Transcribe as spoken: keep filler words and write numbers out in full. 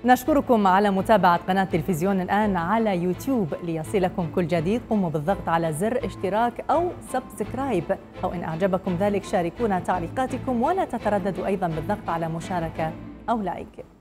نشكركم على متابعة قناة تلفزيون الآن على يوتيوب. ليصلكم كل جديد قوموا بالضغط على زر اشتراك أو سبسكرايب، أو إن أعجبكم ذلك شاركونا تعليقاتكم، ولا تترددوا أيضا بالضغط على مشاركة أو لايك.